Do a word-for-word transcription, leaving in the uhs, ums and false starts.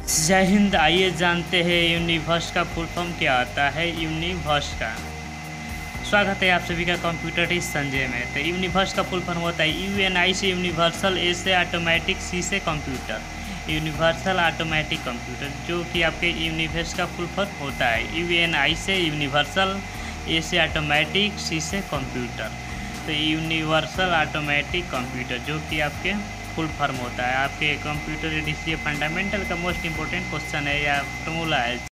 जय हिंद। आइए जानते हैं यूनिवर्स का फुल फॉर्म क्या होता है। यूनिवर्स का स्वागत है आप सभी का कंप्यूटर टिप्स संजय में। तो यूनिवर्स का फुल फॉर्म होता है यू एन आई से यूनिवर्सल, ए से ऑटोमेटिक, सी से कंप्यूटर। यूनिवर्सल ऑटोमेटिक कंप्यूटर जो कि आपके यूनिवर्स का फुल फॉर्म होता है। यू एन आई से यूनिवर्सल, ए से ऑटोमेटिक, सी से कंप्यूटर। तो यूनिवर्सल ऑटोमेटिक कंप्यूटर जो कि आपके फुल फॉर्म होता है। आपके कंप्यूटर एडीसी फंडामेंटल का मोस्ट इंपॉर्टेंट क्वेश्चन है या फॉर्मूला है।